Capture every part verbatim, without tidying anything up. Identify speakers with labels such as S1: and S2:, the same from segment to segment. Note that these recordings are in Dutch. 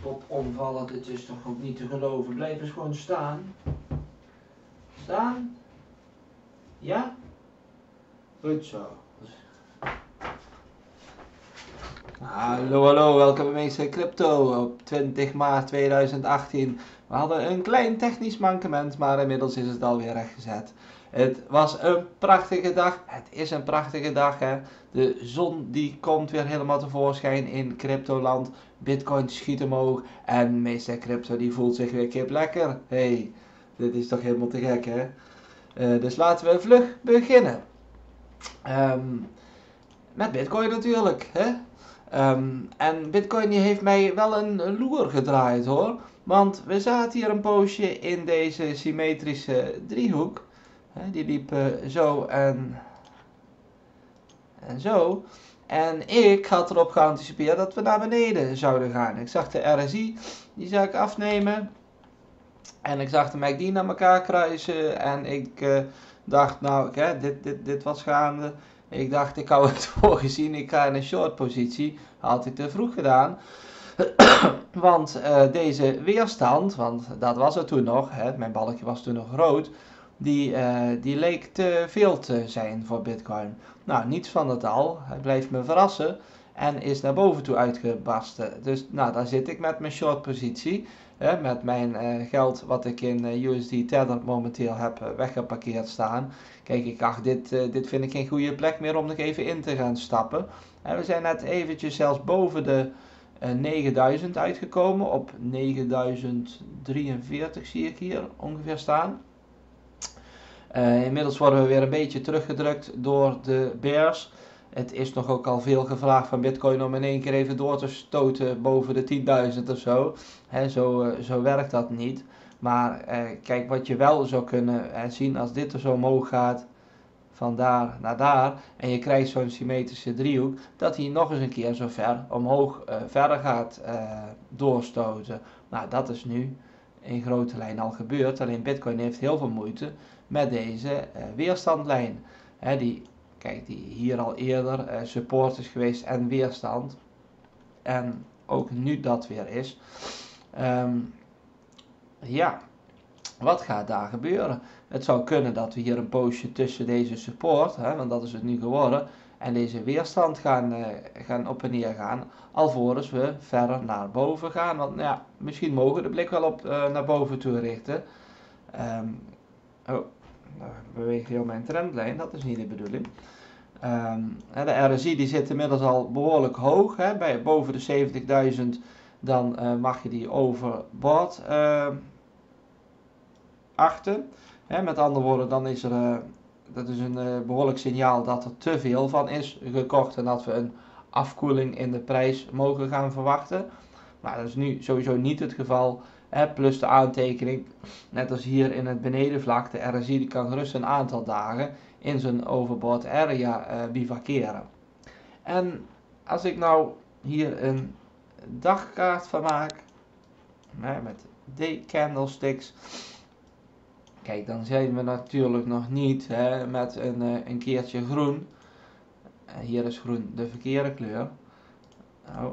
S1: stop omvallen, dit is toch ook niet te geloven. Blijf eens gewoon staan. Staan? Ja? Goed zo. Hallo, hallo, welkom bij Meester Crypto op twintig maart tweeduizend achttien. We hadden een klein technisch mankement, maar inmiddels is het alweer rechtgezet. Het was een prachtige dag, het is een prachtige dag hè. De zon die komt weer helemaal tevoorschijn in cryptoland. Bitcoin schiet omhoog en Meester Crypto die voelt zich weer kip lekker. Hey, dit is toch helemaal te gek hè. Uh, dus laten we vlug beginnen. Um, met Bitcoin natuurlijk hè. Um, en Bitcoin die heeft mij wel een loer gedraaid hoor. Want we zaten hier een poosje in deze symmetrische driehoek. He, die liep uh, zo en, en zo. En ik had erop geanticipeerd dat we naar beneden zouden gaan. Ik zag de R S I, die zou ik afnemen. En ik zag de M A C D naar elkaar kruisen. En ik uh, dacht nou, hè, dit, dit, dit was gaande. Ik dacht, ik hou het voor gezien, ik ga in een short positie. Had ik te vroeg gedaan. Want uh, deze weerstand, want dat was het toen nog, hè, mijn balkje was toen nog rood. Die, uh, die leek te veel te zijn voor Bitcoin. Nou, niets van het al. Hij blijft me verrassen. En is naar boven toe uitgebarsten. Dus nou, daar zit ik met mijn short positie. Hè, met mijn uh, geld wat ik in uh, U S D Tether momenteel heb uh, weggeparkeerd staan. Kijk, ik dacht, dit, uh, dit vind ik geen goede plek meer om nog even in te gaan stappen. En we zijn net eventjes zelfs boven de uh, negenduizend uitgekomen. Op negenduizend drieënveertig zie ik hier ongeveer staan. Uh, inmiddels worden we weer een beetje teruggedrukt door de bears. Het is nog ook al veel gevraagd van Bitcoin om in één keer even door te stoten boven de tienduizend of zo. He, zo, uh, zo werkt dat niet. Maar uh, kijk, wat je wel zou kunnen uh, zien als dit er zo omhoog gaat, van daar naar daar, en je krijgt zo'n symmetrische driehoek, dat hij nog eens een keer zo ver omhoog uh, verder gaat uh, doorstoten. Nou, dat is nu in grote lijn al gebeurd. Alleen Bitcoin heeft heel veel moeite met deze uh, weerstandlijn. He, die, kijk, die hier al eerder uh, support is geweest en weerstand. En ook nu dat weer is. Um, ja, wat gaat daar gebeuren? Het zou kunnen dat we hier een poosje tussen deze support, hè, want dat is het nu geworden, en deze weerstand gaan, uh, gaan op en neer gaan, alvorens we verder naar boven gaan. Want nou ja, misschien mogen we de blik wel op uh, naar boven toe richten. Um, oh, nou beweegt heel mijn trendlijn, dat is niet de bedoeling. Um, de R S I die zit inmiddels al behoorlijk hoog, hè, bij boven de zeventigduizend, dan uh, mag je die overboord uh, achten. Hè, met andere woorden, dan is er uh, dat is een uh, behoorlijk signaal dat er te veel van is gekocht en dat we een afkoeling in de prijs mogen gaan verwachten. Maar dat is nu sowieso niet het geval. Hè, plus de aantekening, net als hier in het benedenvlak, de R S I die kan gerust een aantal dagen in zijn overbought area uh, bivakeren. En als ik nou hier een dagkaart van maak, hè, met D-candlesticks, kijk, dan zijn we natuurlijk nog niet hè, met een, uh, een keertje groen. Uh, hier is groen de verkeerde kleur. Nou,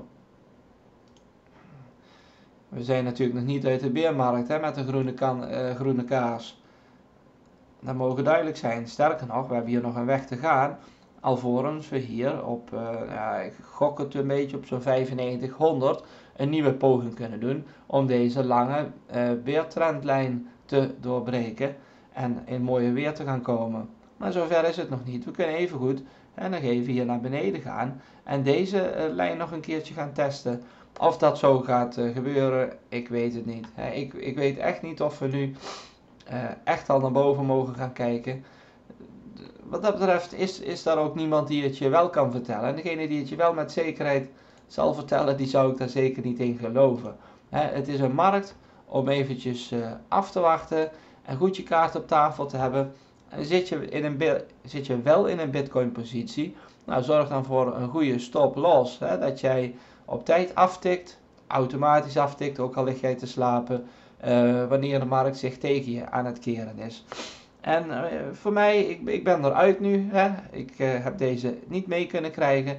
S1: we zijn natuurlijk nog niet uit de beermarkt hè, met een groene, kan, uh, groene kaars. Dat mogen duidelijk zijn. Sterker nog, we hebben hier nog een weg te gaan. Alvorens we hier op, uh, ja, ik gok het een beetje op zo'n vijfennegentighonderd, een nieuwe poging kunnen doen om deze lange uh, weertrendlijn te doorbreken en in mooie weer te gaan komen. Maar zover is het nog niet. We kunnen even goed en nog even hier naar beneden gaan en deze uh, lijn nog een keertje gaan testen. Of dat zo gaat uh, gebeuren, ik weet het niet. He, ik, ik weet echt niet of we nu uh, echt al naar boven mogen gaan kijken. Wat dat betreft is, is daar ook niemand die het je wel kan vertellen. En degene die het je wel met zekerheid zal vertellen, die zou ik daar zeker niet in geloven. He, het is een markt om eventjes uh, af te wachten en goed je kaart op tafel te hebben. En zit je, in een, zit je wel in een Bitcoin positie, nou zorg dan voor een goede stop loss. Hè, dat jij op tijd aftikt, automatisch aftikt, ook al lig jij te slapen, uh, wanneer de markt zich tegen je aan het keren is. En uh, voor mij, ik, ik ben eruit nu, hè. Ik uh, heb deze niet mee kunnen krijgen.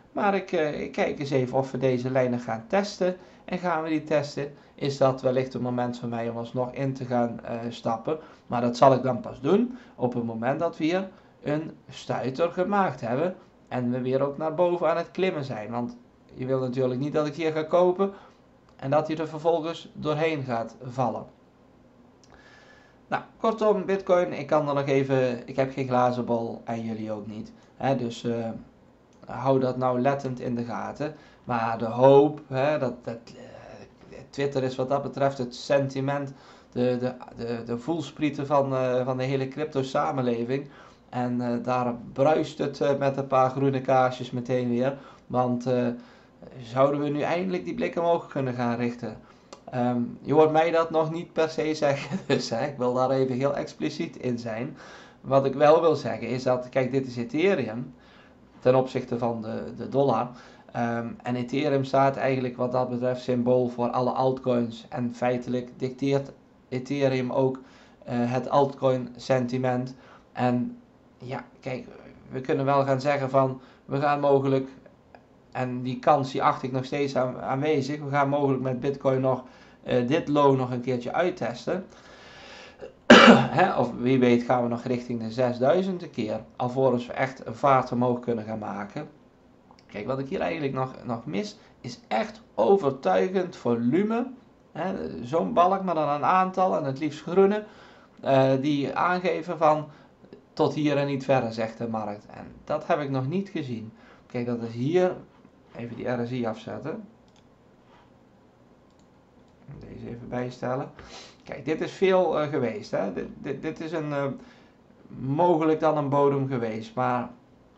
S1: Maar ik, uh, ik kijk eens even of we deze lijnen gaan testen. En gaan we die testen, is dat wellicht een moment voor mij om alsnog in te gaan uh, stappen. Maar dat zal ik dan pas doen op het moment dat we hier een stuiter gemaakt hebben. En we weer ook naar boven aan het klimmen zijn. Want je wil natuurlijk niet dat ik hier ga kopen en dat hij er vervolgens doorheen gaat vallen. Nou, kortom, Bitcoin, ik kan er nog even, ik heb geen glazen bol en jullie ook niet. Hè, dus uh, hou dat nou lettend in de gaten. Maar de hoop, hè, dat, dat, uh, Twitter is wat dat betreft het sentiment, de, de, de, de voelsprieten van, uh, van de hele crypto samenleving. En uh, daar bruist het uh, met een paar groene kaarsjes meteen weer. Want uh, zouden we nu eindelijk die blik omhoog kunnen gaan richten? Um, je hoort mij dat nog niet per se zeggen, dus hè, ik wil daar even heel expliciet in zijn. Wat ik wel wil zeggen is dat, kijk, dit is Ethereum ten opzichte van de, de dollar. Um, en Ethereum staat eigenlijk wat dat betreft symbool voor alle altcoins. En feitelijk dicteert Ethereum ook uh, het altcoin sentiment. En ja, kijk, we kunnen wel gaan zeggen van, we gaan mogelijk, en die kans die acht ik nog steeds aan, aanwezig, we gaan mogelijk met Bitcoin nog uh, dit low nog een keertje uittesten. He, of wie weet gaan we nog richting de zesduizend een keer, alvorens we echt een vaart omhoog kunnen gaan maken. Kijk, wat ik hier eigenlijk nog, nog mis, is echt overtuigend volume. Zo'n balk, maar dan een aantal, en het liefst groene, uh, die aangeven van tot hier en niet verder, zegt de markt. En dat heb ik nog niet gezien. Kijk, dat is hier, even die R S I afzetten. Deze even bijstellen. Kijk, dit is veel uh, geweest. Hè? Dit, dit, dit is een, uh, mogelijk dan een bodem geweest, maar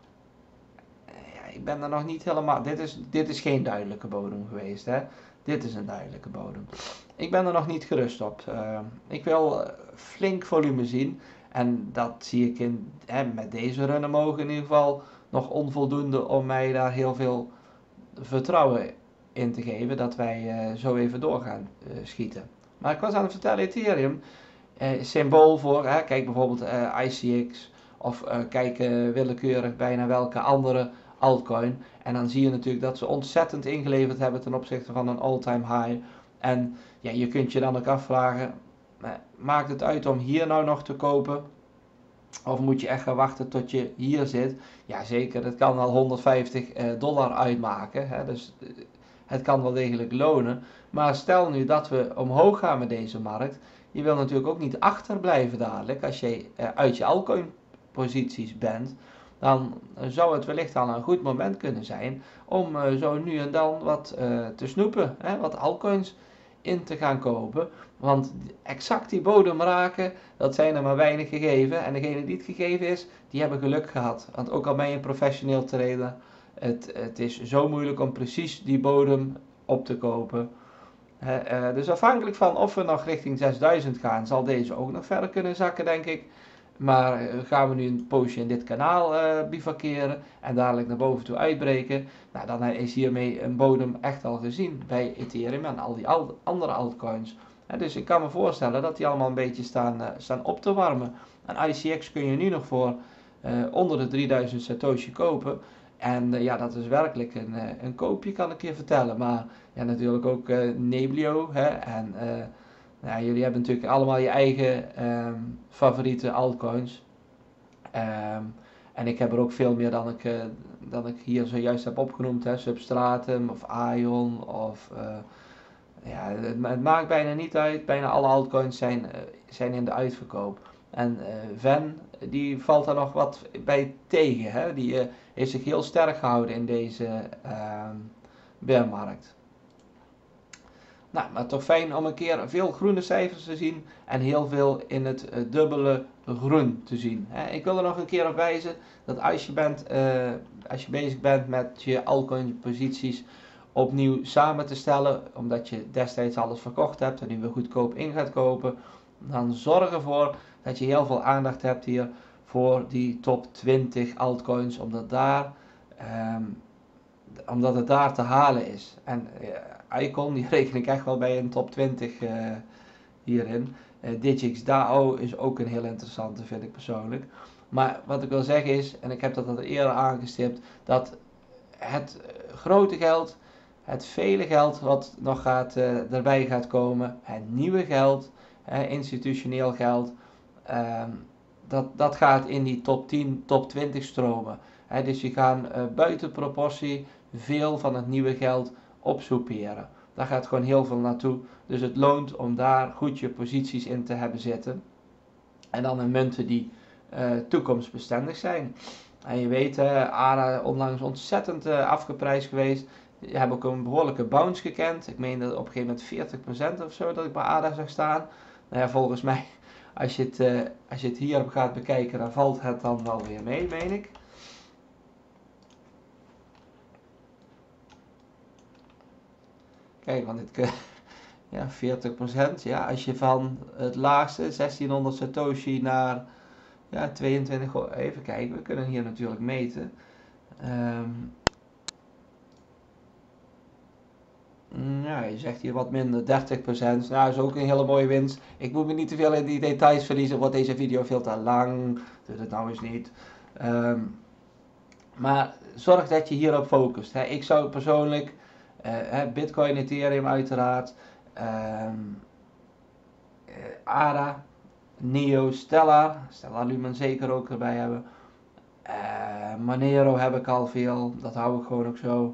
S1: ik ben er nog niet helemaal, dit is, dit is geen duidelijke bodem geweest, hè. Dit is een duidelijke bodem. Ik ben er nog niet gerust op. Uh, ik wil uh, flink volume zien en dat zie ik in, hè, met deze runnen mogen in ieder geval nog onvoldoende om mij daar heel veel vertrouwen in te geven dat wij uh, zo even door gaan uh, schieten. Maar ik was aan het vertellen, Ethereum, uh, symbool voor, hè, kijk bijvoorbeeld uh, I C X of uh, kijk uh, willekeurig bijna welke andere altcoin. En dan zie je natuurlijk dat ze ontzettend ingeleverd hebben ten opzichte van een all-time high. En ja, je kunt je dan ook afvragen, maakt het uit om hier nou nog te kopen? Of moet je echt gaan wachten tot je hier zit? Ja, zeker, het kan al honderdvijftig dollar uitmaken. Hè, dus het kan wel degelijk lonen. Maar stel nu dat we omhoog gaan met deze markt. Je wil natuurlijk ook niet achterblijven dadelijk als je uit je altcoin posities bent. Dan zou het wellicht al een goed moment kunnen zijn om uh, zo nu en dan wat uh, te snoepen, hè, wat altcoins in te gaan kopen. Want exact die bodem raken, dat zijn er maar weinig gegeven. En degene die het gegeven is, die hebben geluk gehad. Want ook al ben je een professioneel trader, het, het is zo moeilijk om precies die bodem op te kopen. He, uh, dus afhankelijk van of we nog richting zesduizend gaan, zal deze ook nog verder kunnen zakken, denk ik. Maar uh, gaan we nu een poosje in dit kanaal uh, bivakeren en dadelijk naar boven toe uitbreken, nou, dan is hiermee een bodem echt al gezien bij Ethereum en al die al andere altcoins. He, dus ik kan me voorstellen dat die allemaal een beetje staan, uh, staan op te warmen. En I C X kun je nu nog voor uh, onder de drieduizend Satoshi kopen. En uh, ja, dat is werkelijk een, uh, een koopje, kan ik je vertellen. Maar ja, natuurlijk ook uh, Neblio. Hè, en uh, nou, jullie hebben natuurlijk allemaal je eigen um, favoriete altcoins. Um, en ik heb er ook veel meer dan ik, uh, dan ik hier zojuist heb opgenoemd. Hè, Substratum of Ion of... Uh, ja, het, het maakt bijna niet uit. Bijna alle altcoins zijn, uh, zijn in de uitverkoop. En uh, Ven, die valt er nog wat bij tegen. Hè? Die uh, heeft zich heel sterk gehouden in deze uh, bearmarkt. Nou, maar toch fijn om een keer veel groene cijfers te zien en heel veel in het uh, dubbele groen te zien. Hè? Ik wil er nog een keer op wijzen dat als je, bent, uh, als je bezig bent met je altcoin posities opnieuw samen te stellen, omdat je destijds alles verkocht hebt en nu weer goedkoop in gaat kopen, dan zorg ervoor dat je heel veel aandacht hebt hier voor die top twintig altcoins, omdat, daar, um, omdat het daar te halen is. En uh, Icon, die reken ik echt wel bij een top twintig uh, hierin. Uh, Digix D A O is ook een heel interessante, vind ik persoonlijk. Maar wat ik wil zeggen is, en ik heb dat al eerder aangestipt, dat het grote geld, het vele geld wat nog gaat, uh, erbij gaat komen, het nieuwe geld, uh, institutioneel geld, uh, dat, dat gaat in die top tien, top twintig stromen. Uh, dus je gaat uh, buiten proportie veel van het nieuwe geld opsoeperen. Daar gaat gewoon heel veel naartoe. Dus het loont om daar goed je posities in te hebben zitten. En dan in munten die uh, toekomstbestendig zijn. En je weet, uh, A D A onlangs ontzettend uh, afgeprijsd geweest. Je hebt ook een behoorlijke bounce gekend. Ik meen dat op een gegeven moment veertig procent of zo dat ik bij A D A zag staan. Nou ja, volgens mij, als je het, uh, als je het hierop gaat bekijken, dan valt het dan wel weer mee, meen ik. Kijk, want dit, ja, veertig procent. Ja, als je van het laagste, zestienhonderd Satoshi, naar ja, tweeëntwintig, even kijken, we kunnen hier natuurlijk meten. Um, ja, je zegt hier wat minder, dertig procent. Nou, dat is ook een hele mooie winst. Ik moet me niet te veel in die details verliezen, wordt deze video veel te lang. Doe het nou eens niet. Um, maar zorg dat je hierop focust. Hè. Ik zou persoonlijk, uh, Bitcoin, Ethereum uiteraard, um, uh, A D A, Neo, Stellar, Stellar Lumen zeker ook erbij hebben. Uh, Monero heb ik al veel, dat hou ik gewoon ook zo.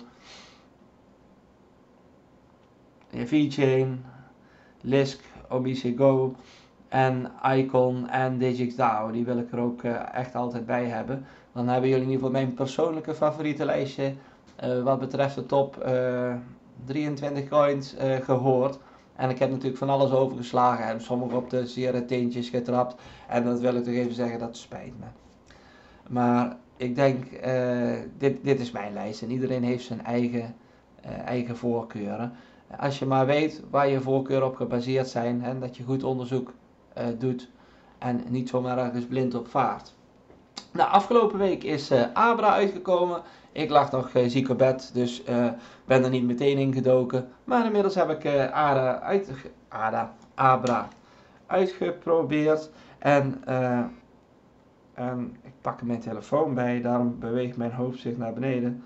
S1: VeChain, Lisk, O B C Go en Icon en DigixDAO, die wil ik er ook uh, echt altijd bij hebben. Dan hebben jullie in ieder geval mijn persoonlijke favoriete lijstje uh, wat betreft de top uh, drieëntwintig coins uh, gehoord. En ik heb natuurlijk van alles overgeslagen en sommige op de zere teentjes getrapt. En dat wil ik toch even zeggen, dat spijt me. Maar ik denk, uh, dit, dit is mijn lijst en iedereen heeft zijn eigen, uh, eigen voorkeuren. Als je maar weet waar je voorkeuren op gebaseerd zijn en dat je goed onderzoek uh, doet en niet zomaar ergens blind op vaart. Nou, afgelopen week is uh, Abra uitgekomen. Ik lag nog uh, ziek op bed, dus uh, ben er niet meteen in gedoken. Maar inmiddels heb ik uh, Ada uit, Ada, Abra uitgeprobeerd. En, uh, en ik pak mijn telefoon bij, daarom beweegt mijn hoofd zich naar beneden.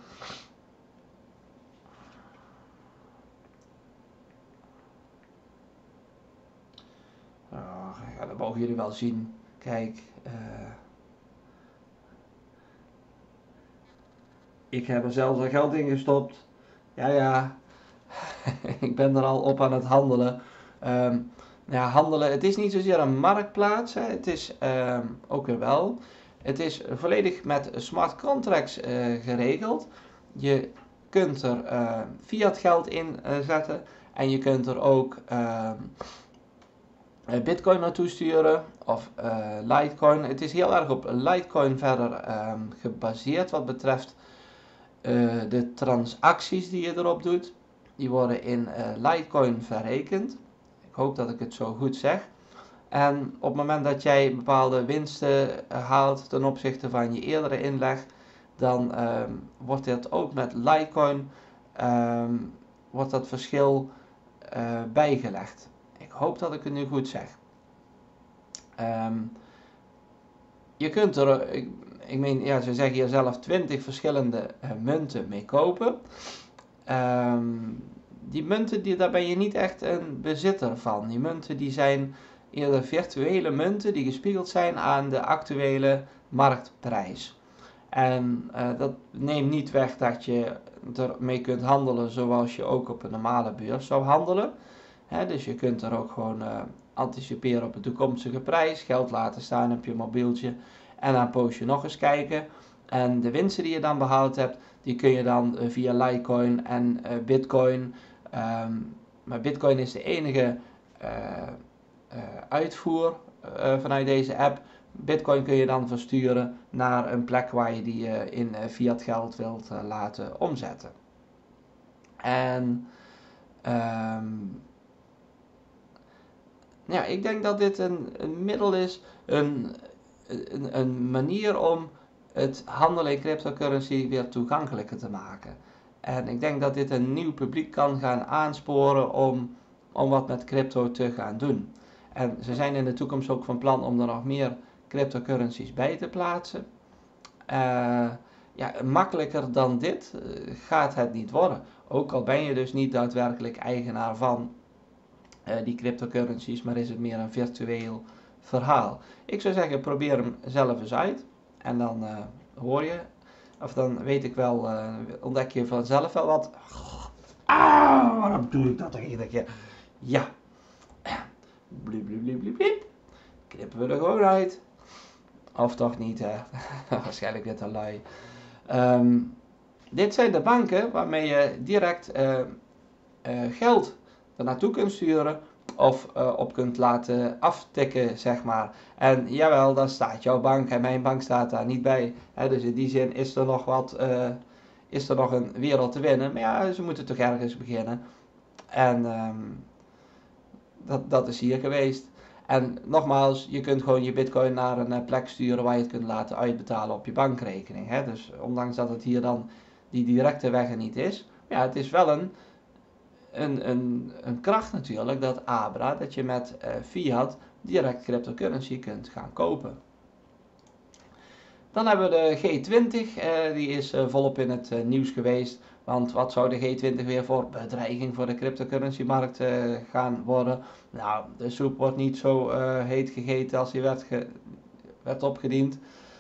S1: Oh, ja, dat mogen jullie wel zien. Kijk, uh, ik heb er zelfs al geld in gestopt. Ja, ja, ik ben er al op aan het handelen. Um, ja, handelen, het is niet zozeer een marktplaats, hè. Het is um, ook weer wel. Het is volledig met smart contracts uh, geregeld. Je kunt er uh, fiat geld in uh, zetten en je kunt er ook uh, Bitcoin naartoe sturen of uh, Litecoin. Het is heel erg op Litecoin verder um, gebaseerd wat betreft uh, de transacties die je erop doet. Die worden in uh, Litecoin verrekend. Ik hoop dat ik het zo goed zeg. En op het moment dat jij bepaalde winsten uh, haalt ten opzichte van je eerdere inleg, dan um, wordt dit ook met Litecoin um, wordt dat verschil uh, bijgelegd. Ik hoop dat ik het nu goed zeg. Um, je kunt er, ik, ik meen, ja, ze zeggen hier zelf twintig verschillende uh, munten mee kopen. Um, die munten, die, daar ben je niet echt een bezitter van. Die munten die zijn eerder virtuele munten die gespiegeld zijn aan de actuele marktprijs. En uh, dat neemt niet weg dat je ermee kunt handelen zoals je ook op een normale beurs zou handelen. He, dus je kunt er ook gewoon uh, anticiperen op de toekomstige prijs, geld laten staan op je mobieltje en dan post je nog eens kijken. En de winsten die je dan behaald hebt, die kun je dan uh, via Litecoin en uh, Bitcoin, um, maar Bitcoin is de enige uh, uh, uitvoer uh, vanuit deze app. Bitcoin kun je dan versturen naar een plek waar je die uh, in uh, fiat geld wilt uh, laten omzetten. En um, ja, ik denk dat dit een, een middel is, een, een, een manier om het handelen in cryptocurrency weer toegankelijker te maken. En ik denk dat dit een nieuw publiek kan gaan aansporen om, om wat met crypto te gaan doen. En ze zijn in de toekomst ook van plan om er nog meer cryptocurrencies bij te plaatsen. Uh, ja, makkelijker dan dit uh, gaat het niet worden. Ook al ben je dus niet daadwerkelijk eigenaar van uh, die cryptocurrencies, maar is het meer een virtueel verhaal. Ik zou zeggen, probeer hem zelf eens uit. En dan uh, hoor je, of dan weet ik wel, uh, ontdek je vanzelf wel wat. Ah, waarom doe ik dat toch iedere keer? Ja. Bliep, bliep, bliep, bliep, bliep. Knippen we er gewoon uit. Of toch niet, hè? Waarschijnlijk weer te lui. Um, dit zijn de banken waarmee je direct uh, uh, geld er naartoe kunt sturen of uh, op kunt laten aftikken, zeg maar. En jawel, daar staat jouw bank en mijn bank staat daar niet bij. Hè? Dus in die zin is er nog wat, uh, is er nog een wereld te winnen. Maar ja, ze moeten toch ergens beginnen. En um, dat, dat is hier geweest. En nogmaals, je kunt gewoon je bitcoin naar een plek sturen waar je het kunt laten uitbetalen op je bankrekening. Hè? Dus ondanks dat het hier dan die directe weg er niet is. Ja, het is wel een, een, een, een kracht natuurlijk, dat Abra, dat je met uh, fiat direct cryptocurrency kunt gaan kopen. Dan hebben we de G twintig, uh, die is uh, volop in het uh, nieuws geweest. Want wat zou de G twintig weer voor bedreiging voor de cryptocurrency markt uh, gaan worden? Nou, de soep wordt niet zo uh, heet gegeten als die werd, ge werd opgediend.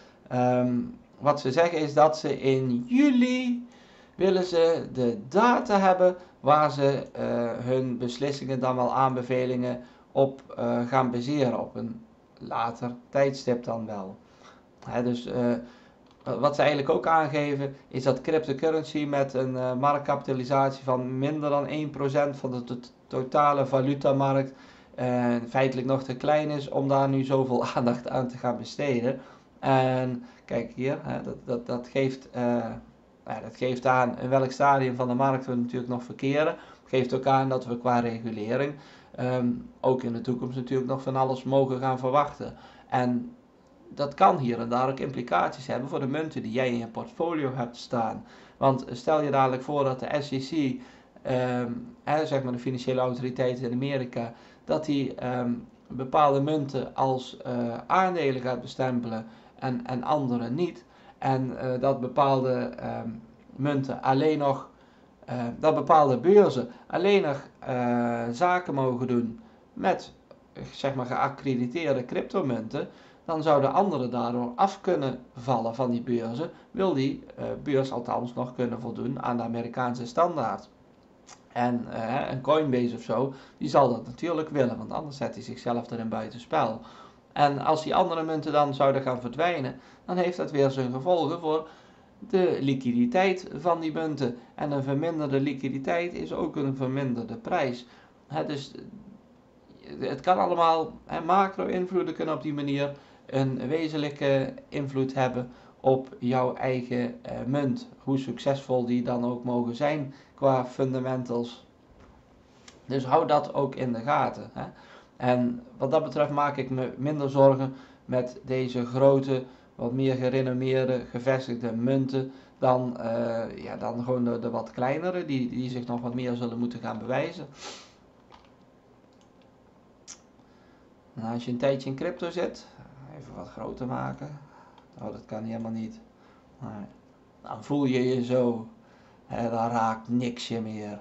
S1: Um, wat ze zeggen is dat ze in juli willen ze de data hebben waar ze uh, hun beslissingen, dan wel aanbevelingen op uh, gaan baseren. Op een later tijdstip dan wel. He, dus uh, wat ze eigenlijk ook aangeven is dat cryptocurrency met een uh, marktkapitalisatie van minder dan één procent van de to totale valutamarkt uh, feitelijk nog te klein is om daar nu zoveel aandacht aan te gaan besteden. En kijk hier, hè, dat, dat, dat, geeft, uh, ja, dat geeft aan in welk stadium van de markt we natuurlijk nog verkeren. Het geeft ook aan dat we qua regulering um, ook in de toekomst natuurlijk nog van alles mogen gaan verwachten. En dat kan hier en daar ook implicaties hebben voor de munten die jij in je portfolio hebt staan. Want stel je dadelijk voor dat de S E C, um, hè, zeg maar de financiële autoriteiten in Amerika, dat die um, bepaalde munten als uh, aandelen gaat bestempelen en, en andere niet. En uh, dat bepaalde um, munten alleen nog, uh, dat bepaalde beurzen alleen nog uh, zaken mogen doen met, zeg maar, geaccrediteerde cryptomunten. Dan zouden anderen daardoor af kunnen vallen van die beurzen, wil die uh, beurs althans nog kunnen voldoen aan de Amerikaanse standaard. En uh, een Coinbase of zo, die zal dat natuurlijk willen, want anders zet hij zichzelf erin buitenspel. En als die andere munten dan zouden gaan verdwijnen, dan heeft dat weer zijn gevolgen voor de liquiditeit van die munten. En een verminderde liquiditeit is ook een verminderde prijs. He, dus het kan allemaal, he, macro-invloeden kunnen op die manier een wezenlijke invloed hebben op jouw eigen uh, munt. Hoe succesvol die dan ook mogen zijn qua fundamentals. Dus hou dat ook in de gaten. Hè. En wat dat betreft maak ik me minder zorgen met deze grote, wat meer gerenommeerde, gevestigde munten dan, uh, ja, dan gewoon de, de wat kleinere, die, die zich nog wat meer zullen moeten gaan bewijzen. Nou, als je een tijdje in crypto zit, even wat groter maken. Oh, dat kan helemaal niet. Nee. Dan voel je je zo. Hè, dan raakt niks je meer.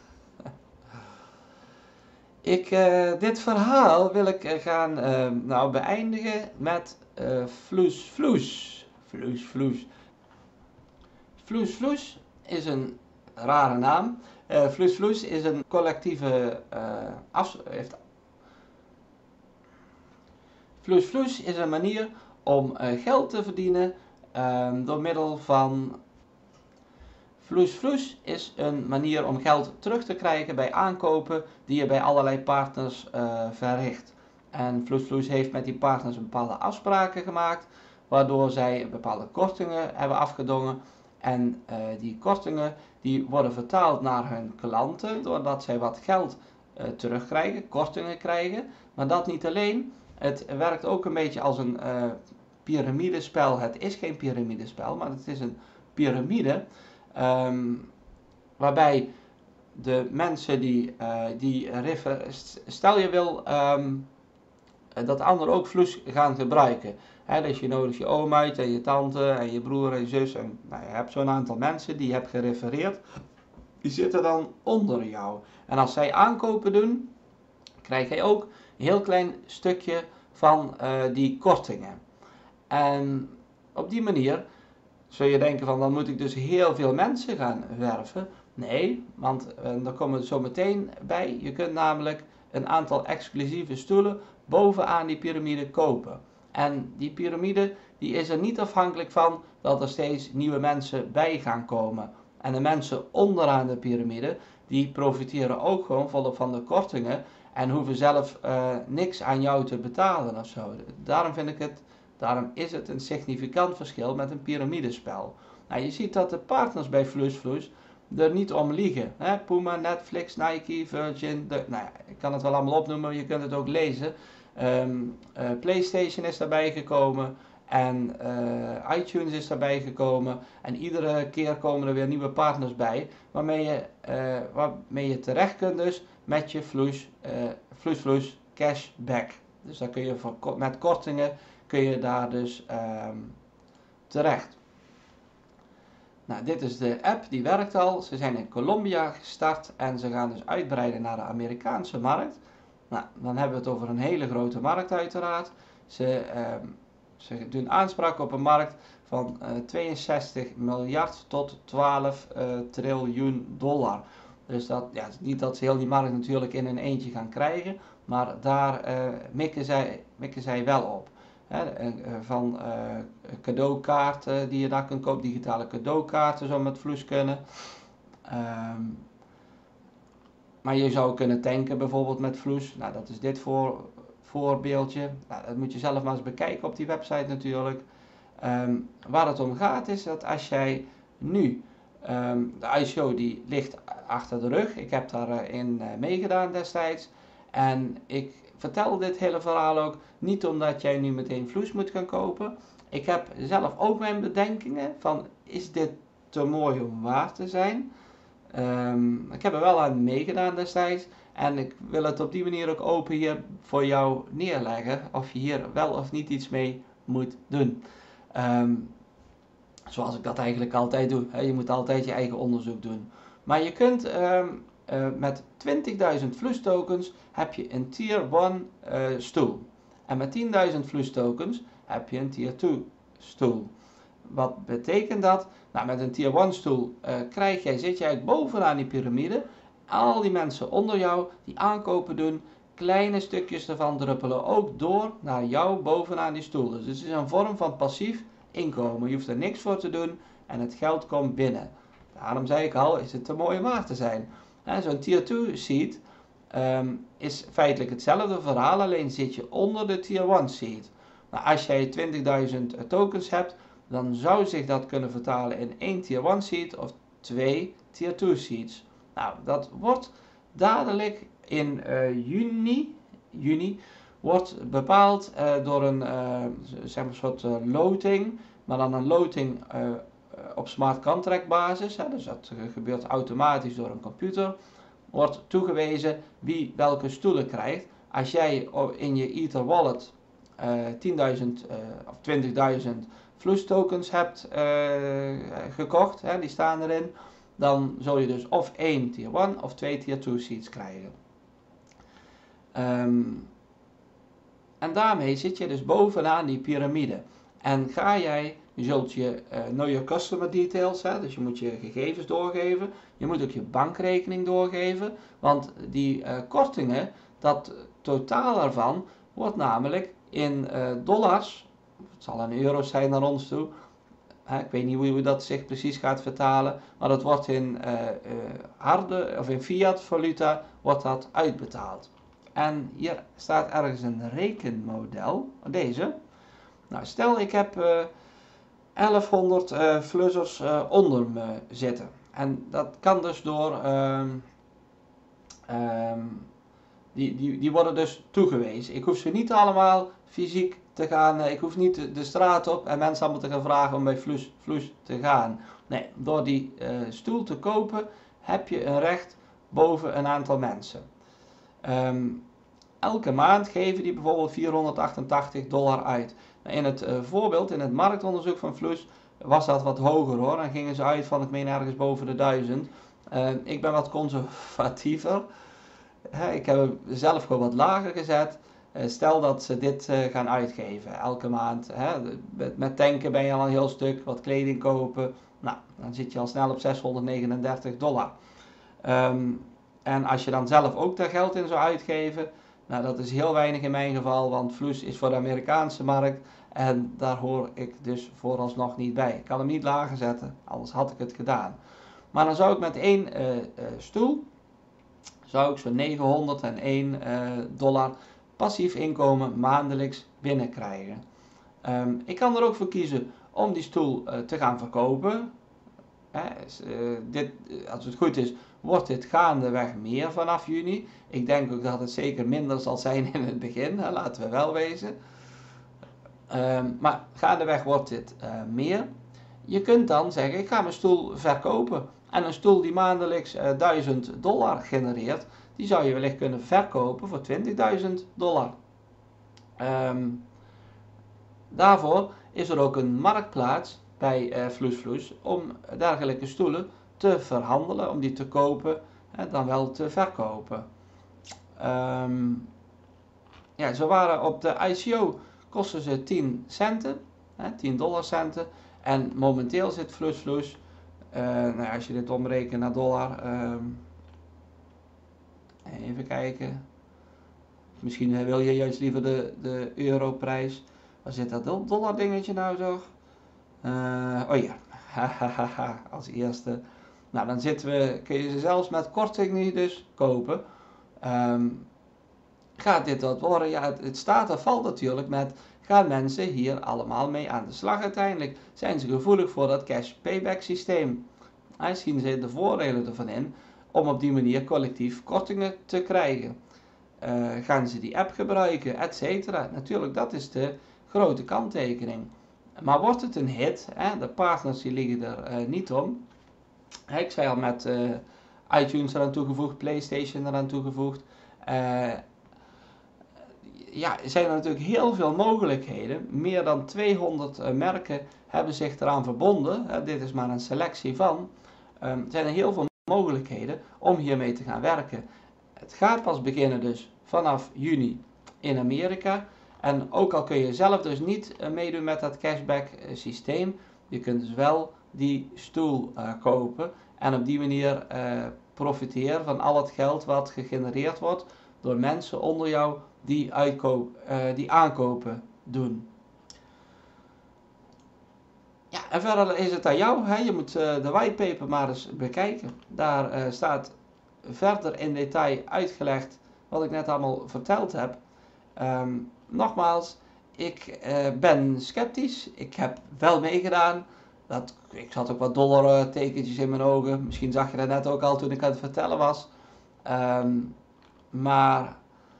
S1: ik, uh, dit verhaal wil ik gaan uh, nou beëindigen met uh, Floes Floes. Floes Floes. Floes Floes is een rare naam. Uh, Floes Floes is een collectieve uh, af... heeft Floes Floes is een manier om uh, geld te verdienen um, door middel van... Floes Floes is een manier om geld terug te krijgen bij aankopen die je bij allerlei partners uh, verricht. En Floes Floes heeft met die partners bepaalde afspraken gemaakt, waardoor zij bepaalde kortingen hebben afgedongen. En uh, die kortingen die worden vertaald naar hun klanten, doordat zij wat geld uh, terugkrijgen, kortingen krijgen. Maar dat niet alleen. Het werkt ook een beetje als een uh, piramidespel. Het is geen piramidespel, maar het is een piramide. Um, waarbij de mensen die, uh, die refer, stel je wil, um, uh, dat anderen ook Flush gaan gebruiken. He, dus je nodigt je oom uit en je tante en je broer en je zus. En, nou, je hebt zo'n aantal mensen die je hebt gerefereerd. Die zitten dan onder jou. En als zij aankopen doen, krijg jij ook een heel klein stukje van uh, die kortingen. En op die manier zul je denken van, dan moet ik dus heel veel mensen gaan werven. Nee, want uh, daar komen we zo meteen bij. Je kunt namelijk een aantal exclusieve stoelen bovenaan die piramide kopen. En die piramide die is er niet afhankelijk van dat er steeds nieuwe mensen bij gaan komen. En de mensen onderaan de piramide, die profiteren ook gewoon volop van de kortingen en hoeven zelf uh, niks aan jou te betalen of zo. Daarom vind ik het, daarom is het een significant verschil met een piramidespel. Nou, je ziet dat de partners bij Flush Flush er niet om liegen. Hè? Puma, Netflix, Nike, Virgin, de, nou ja, ik kan het wel allemaal opnoemen, maar je kunt het ook lezen. Um, uh, PlayStation is daarbij gekomen. En uh, iTunes is daarbij gekomen. En iedere keer komen er weer nieuwe partners bij. Waarmee je, uh, waarmee je terecht kunt dus met je Flush, uh, Flush Flush cashback. Dus daar kun je voor, met kortingen kun je daar dus um, terecht. Nou, dit is de app, die werkt al. Ze zijn in Colombia gestart en ze gaan dus uitbreiden naar de Amerikaanse markt. Nou, dan hebben we het over een hele grote markt uiteraard. Ze... Um, Ze doen aanspraak op een markt van uh, tweeënzestig miljard tot twaalf uh, triljoen dollar. Dus dat, ja, niet dat ze heel die markt natuurlijk in een eentje gaan krijgen, maar daar uh, mikken, zij, mikken zij wel op. Hè, uh, van uh, cadeaukaarten die je daar kunt kopen, digitale cadeaukaarten zo met Flush kunnen. Um, maar je zou kunnen tanken bijvoorbeeld met Flush. Nou, dat is dit voor... voorbeeldje. Nou, dat moet je zelf maar eens bekijken op die website natuurlijk. Um, waar het om gaat is dat als jij nu, um, de I C O die ligt achter de rug, ik heb daarin uh, meegedaan destijds en ik vertel dit hele verhaal ook niet omdat jij nu meteen Flush moet gaan kopen. Ik heb zelf ook mijn bedenkingen van, is dit te mooi om waar te zijn? Um, ik heb er wel aan meegedaan destijds. En ik wil het op die manier ook open hier voor jou neerleggen. Of je hier wel of niet iets mee moet doen. Um, zoals ik dat eigenlijk altijd doe. Hè. Je moet altijd je eigen onderzoek doen. Maar je kunt um, uh, met twintigduizend Flush tokens heb je een tier één uh, stoel. En met tienduizend Flush tokens heb je een tier twee stoel. Wat betekent dat? Nou, met een tier één stoel uh, krijg jij, zit jij bovenaan die piramide. Al die mensen onder jou die aankopen doen, kleine stukjes ervan druppelen ook door naar jou bovenaan die stoel. Dus het is een vorm van passief inkomen. Je hoeft er niks voor te doen en het geld komt binnen. Daarom zei ik al, is het te mooi om waar te zijn. Zo'n tier twee seat um, is feitelijk hetzelfde verhaal, alleen zit je onder de tier één seat. Nou, als jij twintigduizend tokens hebt, dan zou zich dat kunnen vertalen in één tier één seat of twee tier twee seats. Nou, dat wordt dadelijk in uh, juni, juni wordt bepaald uh, door een, uh, zeg maar een soort uh, loting, maar dan een loting uh, op smart contract basis, hè, dus dat gebeurt automatisch door een computer, wordt toegewezen wie welke stoelen krijgt. Als jij in je Ether wallet uh, tienduizend uh, of twintigduizend Flush tokens hebt uh, gekocht, hè, die staan erin, dan zul je dus of één tier één of twee tier twee seats krijgen. Um, en daarmee zit je dus bovenaan die piramide. En ga jij, je zult je uh, know your customer details, hè, dus je moet je gegevens doorgeven. Je moet ook je bankrekening doorgeven, want die uh, kortingen, dat totaal ervan wordt namelijk in uh, dollars, het zal in euro's zijn naar ons toe. Ik weet niet hoe dat zich precies gaat vertalen, maar dat wordt in uh, uh, harde of in fiat valuta wordt dat uitbetaald. En hier staat ergens een rekenmodel, deze. Nou, stel ik heb uh, elfhonderd uh, flussers uh, onder me zitten. En dat kan dus door, um, um, die, die, die worden dus toegewezen. Ik hoef ze niet allemaal fysiek te gaan, ik hoef niet de, de straat op en mensen allemaal te gaan vragen om bij Flush, Flush te gaan. Nee, door die uh, stoel te kopen heb je een recht boven een aantal mensen. Um, elke maand geven die bijvoorbeeld vierhonderdachtentachtig dollar uit. In het uh, voorbeeld, in het marktonderzoek van Fluss, was dat wat hoger hoor. Dan gingen ze uit van, ik meen ergens boven de duizend. Uh, ik ben wat conservatiever. He, ik heb hem zelf gewoon wat lager gezet. Uh, stel dat ze dit uh, gaan uitgeven elke maand. He, met, met tanken ben je al een heel stuk, wat kleding kopen. Nou, dan zit je al snel op zeshonderdnegenendertig dollar. Um, en als je dan zelf ook daar geld in zou uitgeven, nou dat is heel weinig in mijn geval, want Fluss is voor de Amerikaanse markt en daar hoor ik dus vooralsnog niet bij. Ik kan hem niet lager zetten, anders had ik het gedaan. Maar dan zou ik met één uh, uh, stoel, zou ik zo'n negenhonderdéén uh, dollar passief inkomen maandelijks binnenkrijgen. Um, ik kan er ook voor kiezen om die stoel uh, te gaan verkopen. He, uh, dit, als het goed is, wordt dit gaandeweg meer vanaf juni. Ik denk ook dat het zeker minder zal zijn in het begin, hè, laten we wel wezen. Um, maar gaandeweg wordt dit uh, meer. Je kunt dan zeggen, ik ga mijn stoel verkopen. En een stoel die maandelijks uh, duizend dollar genereert, die zou je wellicht kunnen verkopen voor twintigduizend dollar. Um, daarvoor is er ook een marktplaats bij uh, Fluss Fluss om dergelijke stoelen te verhandelen, om die te kopen en dan wel te verkopen. Um, ja, ze waren op de I C O, kosten ze tien centen, hè, tien dollar centen. En momenteel zit Fluss Fluss, uh, nou ja, als je dit omrekent naar dollar, um, even kijken. Misschien wil je juist liever de, de europrijs. Waar zit dat dollar dingetje nou toch? Uh, oh ja, hahaha, als eerste. Nou, dan zitten we, kun je ze zelfs met korting nu dus kopen. Um, gaat dit wat worden? Ja, het, het staat en valt natuurlijk met, gaan mensen hier allemaal mee aan de slag uiteindelijk? Zijn ze gevoelig voor dat cash payback systeem? En zien ze de voordelen ervan in om op die manier collectief kortingen te krijgen? Uh, gaan ze die app gebruiken, et cetera? Natuurlijk, dat is de grote kanttekening. Maar wordt het een hit? Hè? De partners die liggen er uh, niet om. Ik zei al met uh, iTunes eraan toegevoegd, PlayStation eraan toegevoegd. Uh, ja, er zijn er natuurlijk heel veel mogelijkheden. Meer dan tweehonderd uh, merken hebben zich eraan verbonden. Uh, dit is maar een selectie van. Um, er zijn er heel veel mogelijkheden om hiermee te gaan werken. Het gaat pas beginnen dus vanaf juni in Amerika. En ook al kun je zelf dus niet uh, meedoen met dat cashback uh, systeem, je kunt dus wel die stoel uh, kopen en op die manier uh, profiteren van al het geld wat gegenereerd wordt door mensen onder jou die, uitkoop, uh, die aankopen doen. Ja, en verder is het aan jou, hè? Je moet uh, de whitepaper maar eens bekijken. Daar uh, staat verder in detail uitgelegd wat ik net allemaal verteld heb. Um, nogmaals, ik uh, ben sceptisch. Ik heb wel meegedaan. Dat, ik had ook wat dollar tekentjes in mijn ogen. Misschien zag je dat net ook al toen ik aan het vertellen was. Um, maar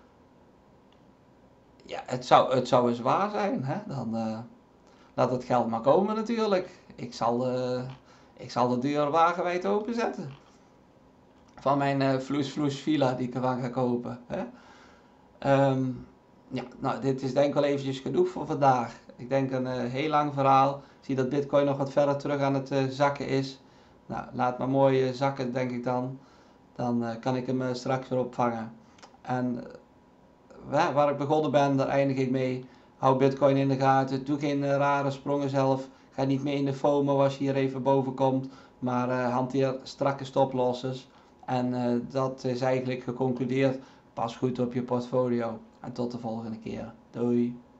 S1: ja, het zou, het zou eens waar zijn. Hè? Dan uh, laat het geld maar komen natuurlijk. Ik zal, uh, ik zal de deur wagenwijd openzetten. Van mijn uh, Fluss Fluss villa die ik ervan ga kopen. Hè? Um, ja, nou, dit is denk ik wel eventjes genoeg voor vandaag. Ik denk een uh, heel lang verhaal. Ik zie dat Bitcoin nog wat verder terug aan het uh, zakken is. Nou, laat maar mooi uh, zakken, denk ik dan. Dan uh, kan ik hem uh, straks weer opvangen. En uh, waar ik begonnen ben, daar eindig ik mee. Hou Bitcoin in de gaten. Doe geen uh, rare sprongen zelf. Ga niet mee in de FOMO als je hier even boven komt. Maar uh, hanteer strakke stoplosses. En uh, dat is eigenlijk geconcludeerd. Pas goed op je portfolio. En tot de volgende keer. Doei.